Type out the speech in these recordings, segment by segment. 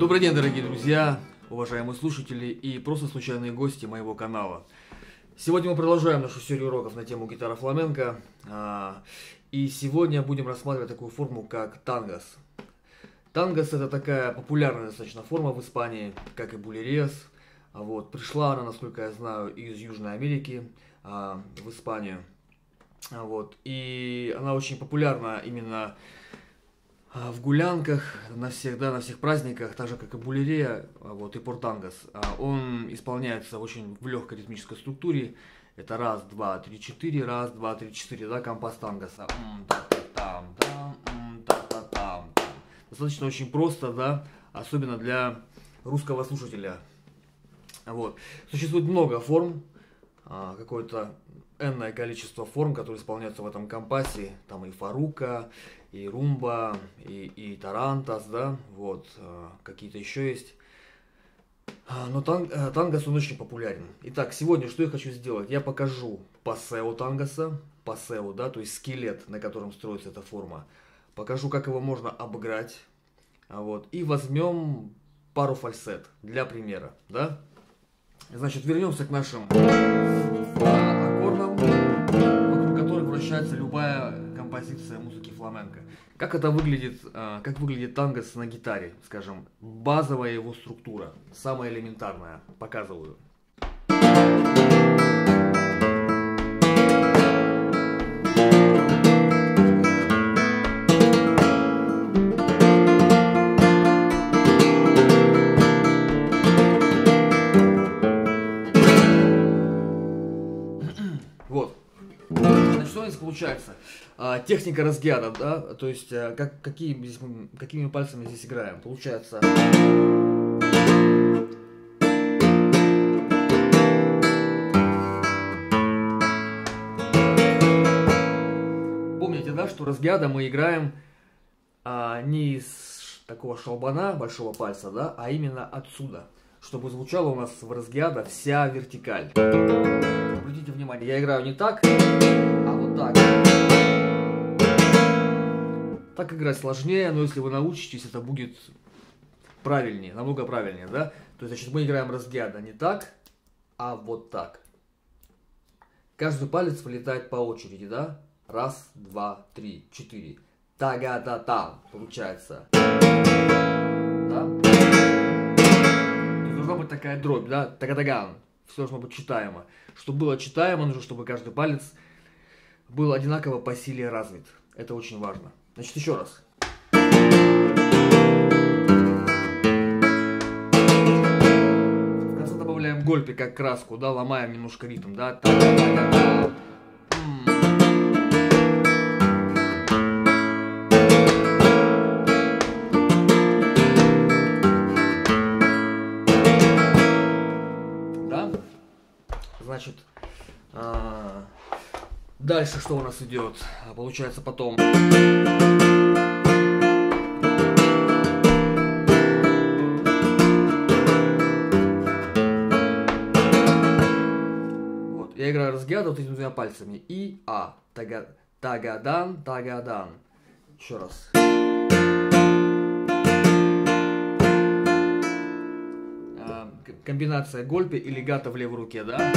Добрый день, дорогие друзья, уважаемые слушатели и просто случайные гости моего канала. Сегодня мы продолжаем нашу серию уроков на тему гитара фламенко. И сегодня будем рассматривать такую форму, как тангос. Тангос — это такая популярная достаточно форма в Испании, как и булерес. Пришла она, насколько я знаю, из Южной Америки в Испанию. И она очень популярна именно в гулянках, на всех праздниках, так же как и булере, и портангос. Он исполняется очень в легкой ритмической структуре. Это раз, два, три, четыре, раз, два, три, четыре, да, компас тангоса. Достаточно очень просто, да, особенно для русского слушателя. Существует много форм, какое-то энное количество форм, которые исполняются в этом компасе. Там и фарука, и румба, и тарантас, да, какие-то еще есть. Но тангос, он очень популярен. Итак, сегодня что я хочу сделать? Я покажу пассео тангоса, да, то есть скелет, на котором строится эта форма. Покажу, как его можно обыграть. И возьмем пару фальсет для примера, да. Значит, вернемся к нашим аккордам, вокруг которых вращается любая композиция музыки фламенко. Как это выглядит, как выглядит тангос на гитаре, скажем, базовая его структура, самая элементарная, показываю. Что здесь получается? Техника разгяда, да, то есть какими пальцами здесь играем. Получается. Помните, да, что разгяда мы играем не из такого шалбана большого пальца, да, а именно отсюда, чтобы звучала у нас в разгяда вся вертикаль. Обратите внимание, я играю не так, а вот так. Так играть сложнее, но если вы научитесь, это будет правильнее, намного правильнее, да? То есть, значит, мы играем разгяда не так, а вот так. Каждый палец вылетает по очереди, да? Раз, два, три, четыре. Тага-та-там, получается. Да? То есть, должна быть такая дробь, да? Тага-таган. Все должно быть читаемо. Чтобы было читаемо, нужно, чтобы каждый палец был одинаково по силе развит. Это очень важно. Значит, еще раз. В конце добавляем гольпи как краску, да, ломаем немножко ритм, да. Значит, дальше что у нас идет? Получается потом. Я играю разгяда вот этими двумя пальцами. И А. Тагадан, тагадан. Еще раз. Комбинация гольпи и легато в левой руке, да?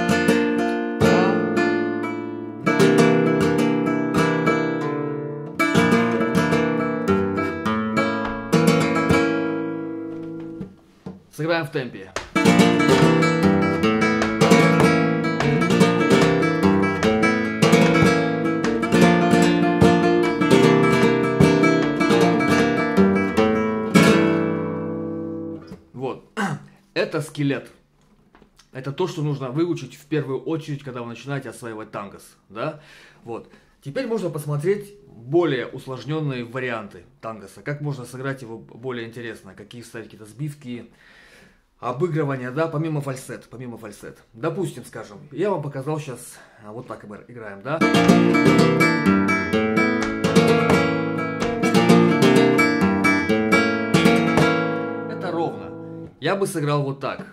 Сыграем в темпе. Это скелет. Это то, что нужно выучить в первую очередь, когда вы начинаете осваивать тангос, да? Теперь можно посмотреть более усложненные варианты тангоса. Как можно сыграть его более интересно, какие вставить какие-то сбивки, обыгрывания, да, помимо фальсет. Допустим, скажем, я вам показал сейчас, вот так играем, да? Это ровно. Я бы сыграл вот так.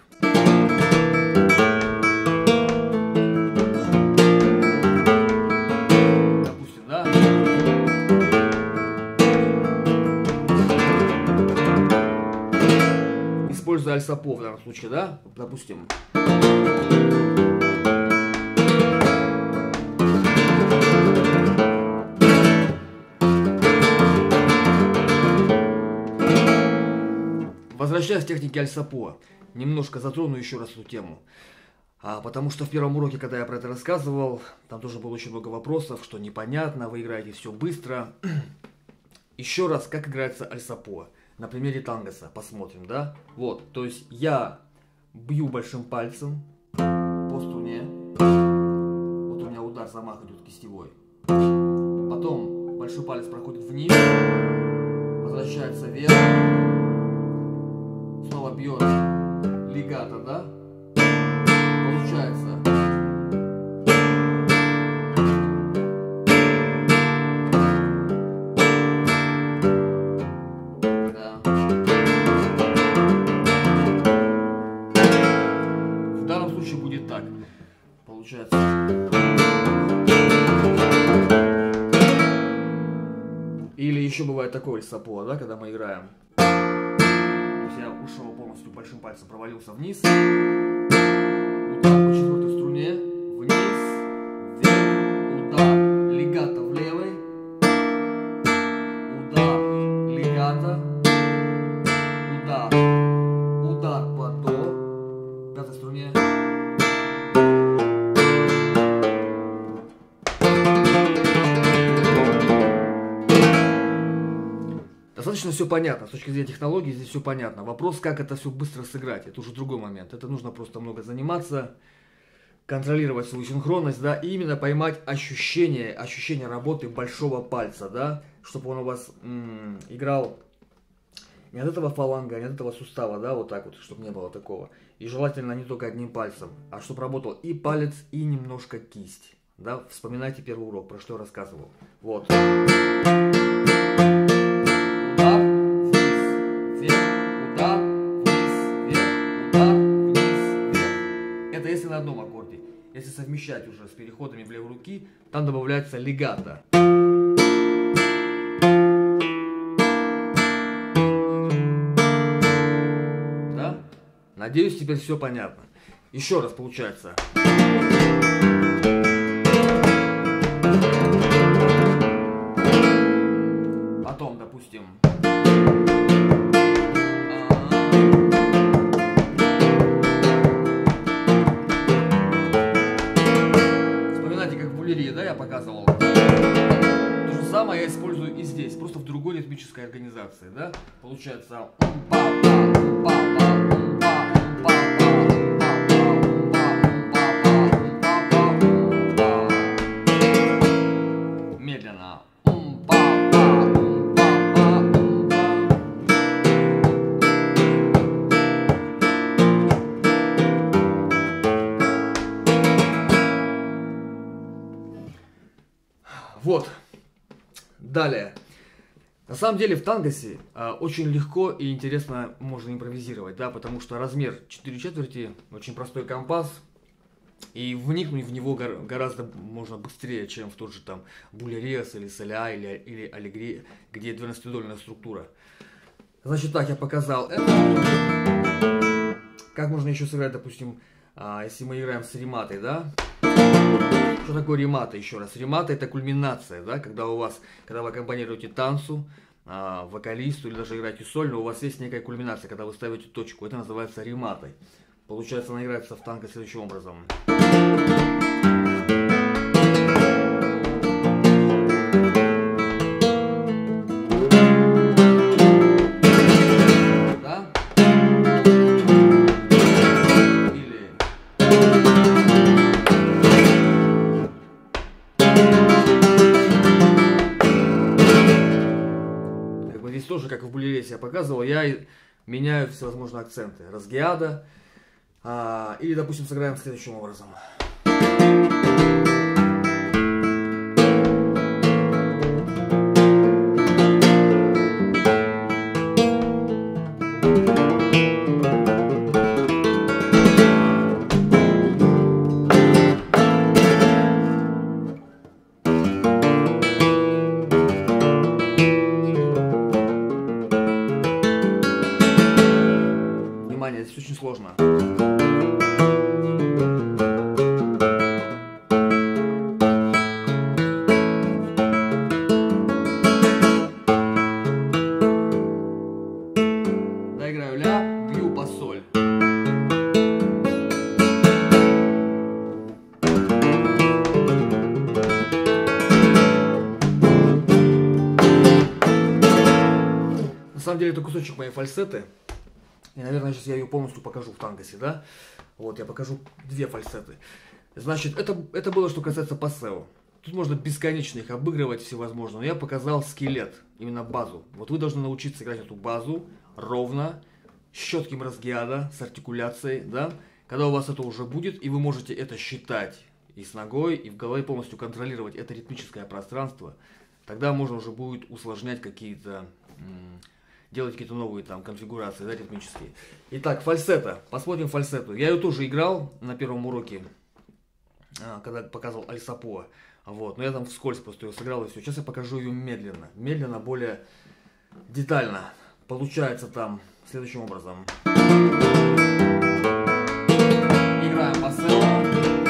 Допустим, да? используя альсапо в данном случае, да, допустим. Возвращаясь к технике альсапо, немножко затрону еще раз эту тему. Потому что в первом уроке, когда я про это рассказывал, там тоже было очень много вопросов, что непонятно, вы играете все быстро. Еще раз, как играется альсапо. На примере тангоса посмотрим, да? Вот, то есть я бью большим пальцем по струне. Вот у меня удар, замах идет кистевой. Потом большой палец проходит вниз, возвращается вверх. Снова бьет легато, да? Получается. Да. В данном случае будет так. Получается. Или еще бывает такое альсапо, да, когда мы играем. Я ушел полностью большим пальцем, провалился вниз. Удар по четвертой струне. Вниз. Вверх. Удар. Легато в левой. Удар. Легато. Удар. Удар по до. Пятой струне. Достаточно все понятно, с точки зрения технологий здесь все понятно. Вопрос, как это все быстро сыграть, это уже другой момент. Это нужно просто много заниматься, контролировать свою синхронность, да, и именно поймать ощущение работы большого пальца, да, чтобы он у вас играл не от этого фаланга, не от этого сустава, да, вот так вот, чтобы не было такого. И желательно не только одним пальцем, а чтобы работал и палец, и немножко кисть, да. Вспоминайте первый урок, про что я рассказывал. Вот. Удар, вниз, вверх, удар, вниз, вверх, удар, вниз, вверх. Это если на одном аккорде. Если совмещать уже с переходами в левой руки, там добавляется легато. Да? Надеюсь, теперь все понятно. Еще раз получается. Потом, допустим, вспоминайте, как в булерии, да, я показывал. То же самое я использую и здесь, просто в другой ритмической организации, да. Получается медленно. Вот. Далее. На самом деле в тангосе очень легко и интересно можно импровизировать, да, потому что размер 4/4, очень простой компас, и вникнуть в него гораздо можно быстрее, чем в тот же там булерес или соля или аллегри, где 12-дольная структура. Значит, так, я показал это. Как можно еще сыграть, допустим, если мы играем с рематой, да? Что такое ремата, еще раз? Ремата — это кульминация, да, когда вы аккомпанируете танцу, вокалисту или даже играете сольно, у вас есть некая кульминация, когда вы ставите точку. Это называется рематой. Получается, она играется в танго следующим образом. Здесь тоже, как в булересе я показывал, я меняю всевозможные акценты. Разгиада. Или, допустим, сыграем следующим образом. Доиграю ля, бью по соль. На самом деле это кусочек моей фальцеты. И, наверное, сейчас я ее полностью покажу в тангосе, да? Вот, я покажу две фальцеты. Значит, это было, что касается пассео. Тут можно бесконечно их обыгрывать всевозможно. Но я показал скелет, именно базу. Вот вы должны научиться играть эту базу ровно, с четким разгиада, с артикуляцией, да? Когда у вас это уже будет, и вы можете это считать и с ногой, и в голове полностью контролировать это ритмическое пространство, тогда можно уже будет усложнять какие-то, делать какие-то новые там конфигурации, да, ритмические. Итак, фальцета. Посмотрим фальцету. Я ее тоже играл на первом уроке, когда показывал Аль Сапуа. Вот, но я там вскользь просто ее сыграл и все. Сейчас я покажу ее медленно. Медленно, более детально. Получается там следующим образом. Играем пассео.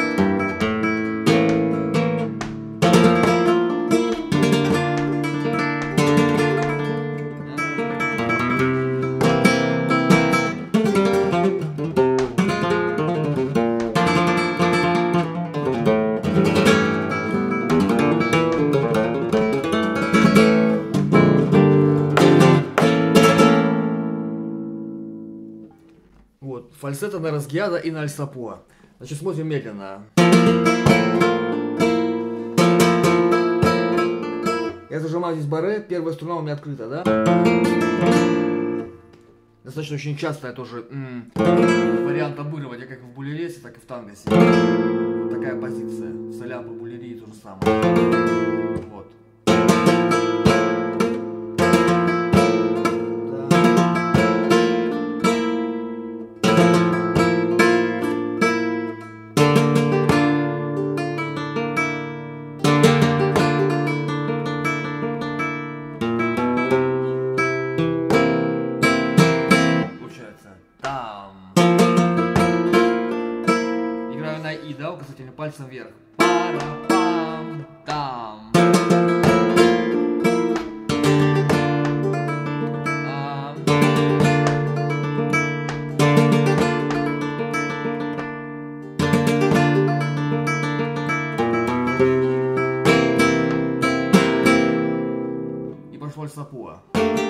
Вот, фальцета на разгиада и на Аль Сапуа. Значит, смотрим медленно. Я зажимаю здесь барре, первая струна у меня открыта, да? Достаточно очень часто я тоже вариант обыгрывать, как в булересе, так и в тангосе. Вот такая позиция. В солям по булерии то же самое. Вот. Играю на И, да, указательным пальцем вверх. Пара-пам, там. И пошло Аль Сапуа.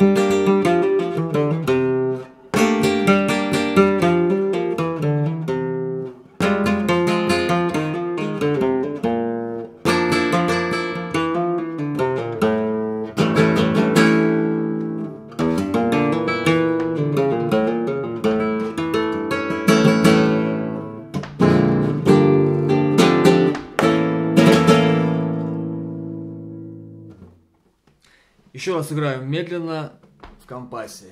Еще раз играю медленно в компасе.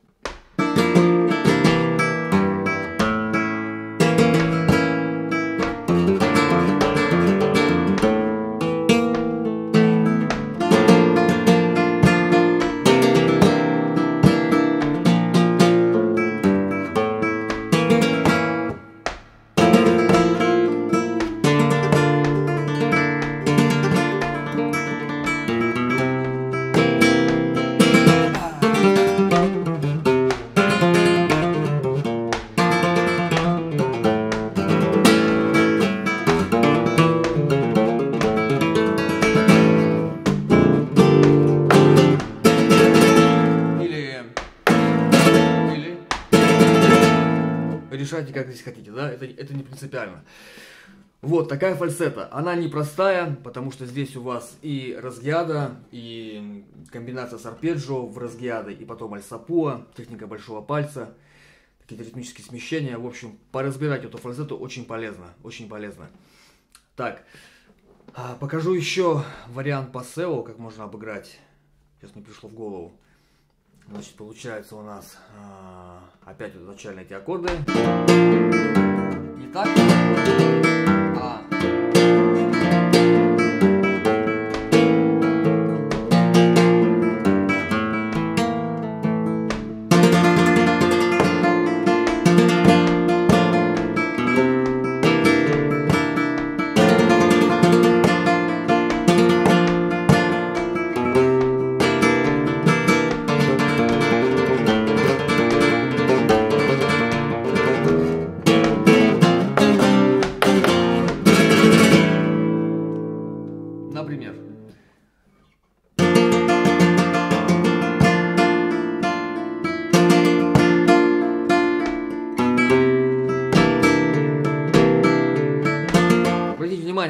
Решайте, как здесь хотите, да, это не принципиально. Вот такая фальцета, она непростая, потому что здесь у вас и разгиада, и комбинация с арпеджио в разгиады, и потом Аль Сапуа, техника большого пальца, какие-то ритмические смещения. В общем, поразбирать эту фальцету очень полезно, очень полезно. Так, покажу еще вариант пассео, как можно обыграть. Сейчас мне пришло в голову. Значит, получается у нас опять начальные эти аккорды. Не так, а...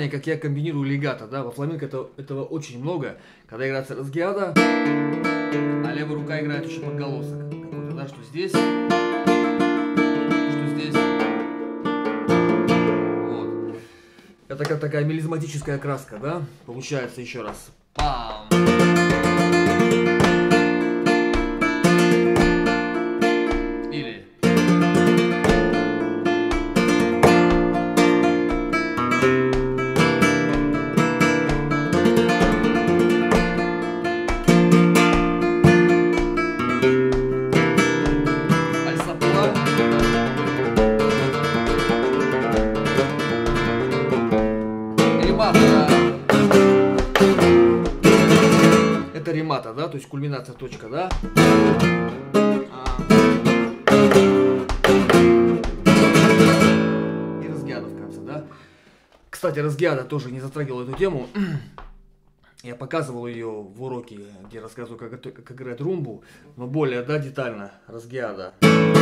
внимание, как я комбинирую легато, да, во фламенко этого очень много, когда играется разгиада, а левая рука играет очень подголосок какой-то, да, что здесь, что здесь. Вот. Это как такая мелизматическая краска, да, получается еще раз. Пам. Или альсапла. Ремата. Это ремата, да, то есть кульминация, точка, да. И разгиада в конце, да. Кстати, разгиада тоже не затрагивал эту тему. Я показывал ее в уроке, где рассказываю, как играть румбу, но более, да, детально. Разгиада.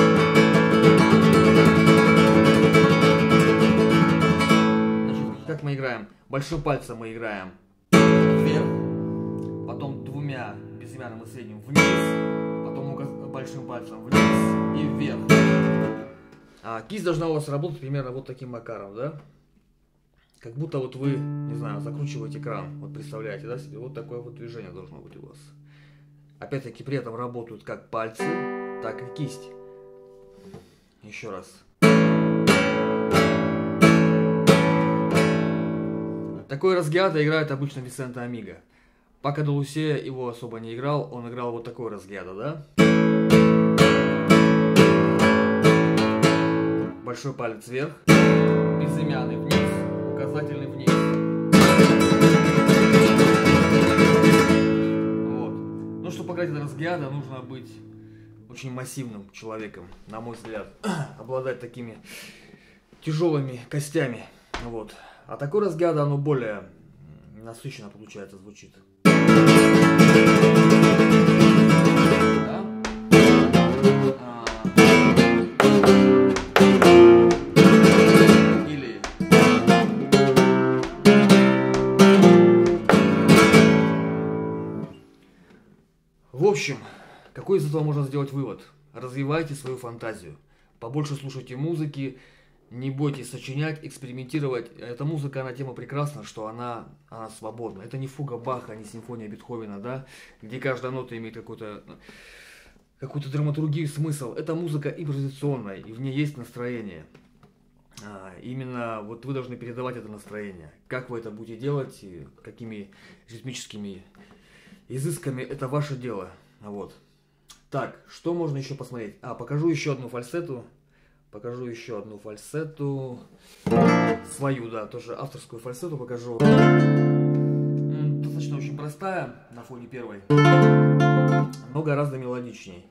Значит, как мы играем? Большим пальцем мы играем вверх, потом двумя безымянным и средним вниз, потом большим пальцем вниз и вверх. А кисть должна у вас работать примерно вот таким макаром, да? Как будто вот вы, не знаю, закручиваете кран. Вот представляете, да, себе? Вот такое вот движение должно быть у вас. Опять-таки при этом работают как пальцы, так и кисть. Еще раз. Такой разгиада играет обычно Висенте Амиго. Пако де Лусия его особо не играл, он играл вот такой разгиада, да? Большой палец вверх, безымянный вниз, указательный вниз. Вот. Ну, чтобы играть это разгиада, нужно быть очень массивным человеком, на мой взгляд. Обладать такими тяжелыми костями. Вот. А такой разгиада, оно более насыщенно, получается, звучит. Да? Или в общем, какой из этого можно сделать вывод? Развивайте свою фантазию, побольше слушайте музыки, не бойтесь сочинять, экспериментировать. Эта музыка, она тема прекрасна, что она свободна. Это не фуга Баха, не симфония Бетховена, да, где каждая нота имеет какую-то драматургию, смысл. Это музыка импровизационная, и в ней есть настроение. Именно вот вы должны передавать это настроение. Как вы это будете делать, какими ритмическими изысками, это ваше дело. Вот. Так, что можно еще посмотреть? Покажу еще одну фальцету. Покажу еще одну фальцету. Свою, да, тоже авторскую фальцету покажу. Достаточно очень простая на фоне первой, но гораздо мелодичней.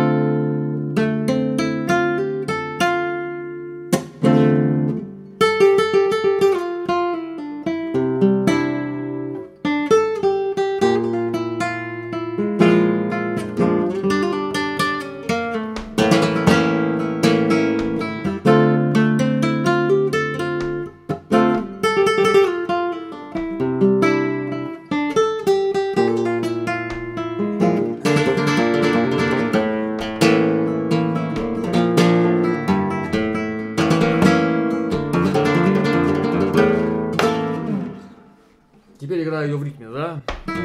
Теперь играю ее в ритме, да?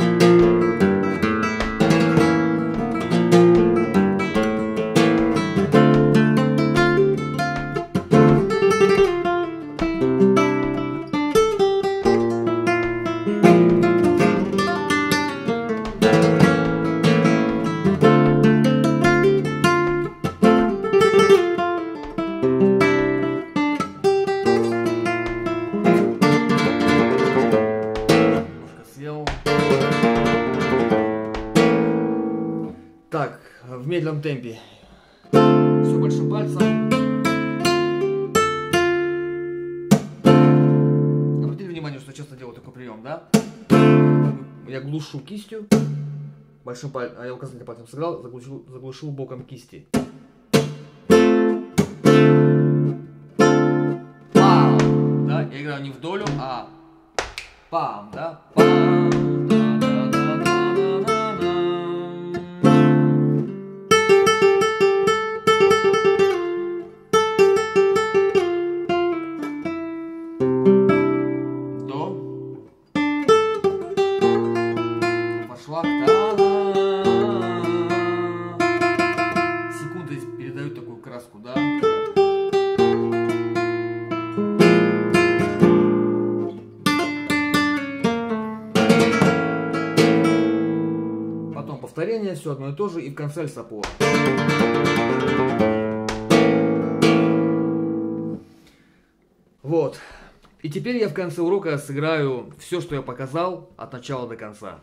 Так, в медленном темпе. Все большим пальцем. Обратите внимание, что я часто делаю такой прием, да? Я глушу кистью, большим пальцем, а я указательным пальцем сыграл, заглушил боком кисти. Да, я играю не в долю, а Пам, да? Пам. Пошла. Секунды передают такую краску, да? Потом повторение, все одно и то же, и в конце альсапуа. Вот. И теперь я в конце урока сыграю все, что я показал от начала до конца.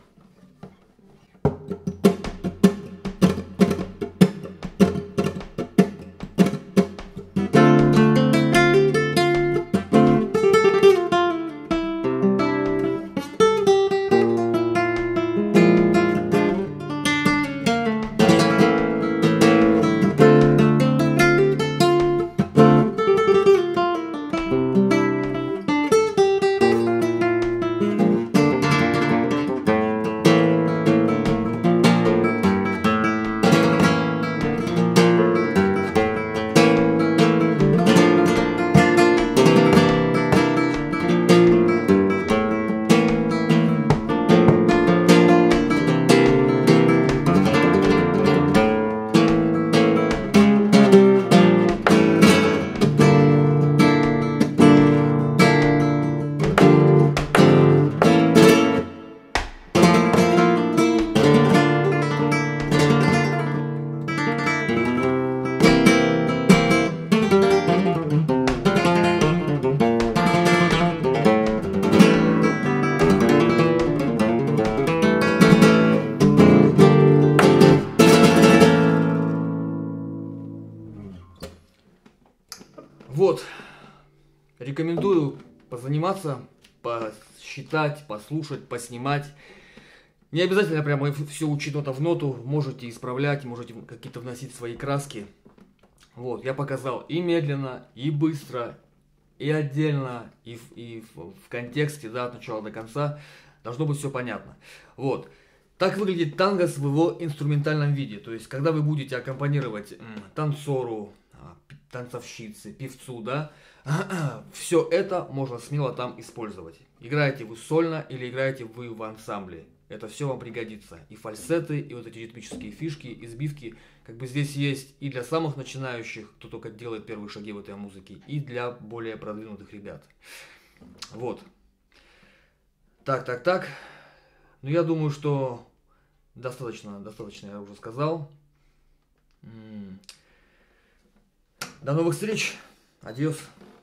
Вот, рекомендую позаниматься, посчитать, послушать, поснимать. Не обязательно прямо все учить нота в ноту, можете исправлять, можете какие-то вносить свои краски. Вот, я показал и медленно, и быстро, и отдельно, и в контексте, да, от начала до конца. Должно быть все понятно. Вот. Так выглядит тангос в его инструментальном виде. То есть, когда вы будете аккомпанировать танцору, танцовщице, певцу, да, все это можно смело там использовать. Играете вы сольно или играете вы в ансамбле. Это все вам пригодится. И фальцеты, и вот эти ритмические фишки, избивки, как бы здесь есть и для самых начинающих, кто только делает первые шаги в этой музыке, и для более продвинутых ребят. Вот. Так. Ну, я думаю, что достаточно я уже сказал. До новых встреч. Адьос.